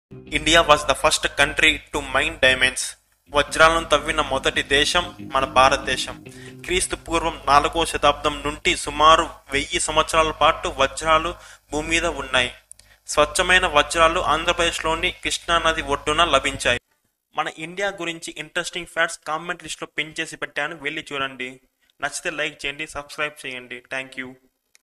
India was the first country to mine diamonds. వజ్రాలను తవ్విన మొదటి దేశం మన భారతదేశం. క్రీస్తు పూర్వం 4వ శతాబ్దం నుండి సుమారు 1000 సంవత్సరాల పాటు వజ్రాలు భూమి మీద ఉన్నాయి. స్వచ్ఛమైన వజ్రాలు ఆంధ్రప్రదేశ్లోని కృష్ణానది ఒడ్డున లభించాయి. మన ఇండియా గురించి ఇంట్రెస్టింగ్ ఫ్యాక్ట్స్ కామెంట్ లిస్ట్లో పిన్ చేసి పెట్టాను, వెళ్ళి చూడండి. నచ్చితే లైక్ చేయండి, సబ్స్క్రైబ్ చేయండి. Thank you.